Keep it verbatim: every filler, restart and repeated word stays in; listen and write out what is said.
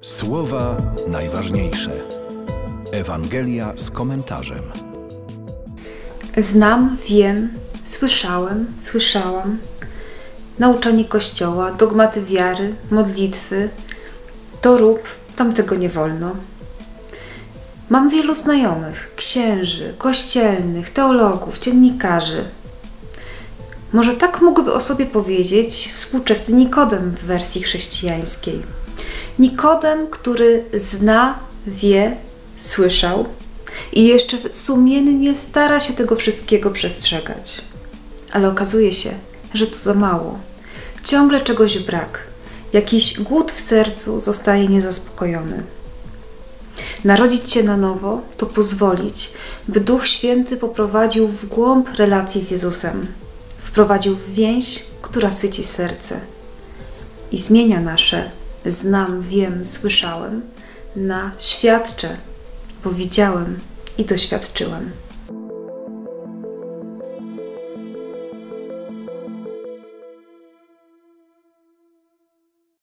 Słowa najważniejsze. Ewangelia z komentarzem. Znam, wiem, słyszałem, słyszałam. Nauczanie Kościoła, dogmaty wiary, modlitwy. To rób, tamtego nie wolno. Mam wielu znajomych, księży, kościelnych, teologów, dziennikarzy. Może tak mógłby o sobie powiedzieć współczesny Nikodem w wersji chrześcijańskiej. Nikodem, który zna, wie, słyszał i jeszcze sumiennie stara się tego wszystkiego przestrzegać. Ale okazuje się, że to za mało. Ciągle czegoś brak. Jakiś głód w sercu zostaje niezaspokojony. Narodzić się na nowo to pozwolić, by Duch Święty poprowadził w głąb relacji z Jezusem. Wprowadził w więź, która syci serce i zmienia nasze znam, wiem, słyszałem na świadczę, bo widziałem i doświadczyłem.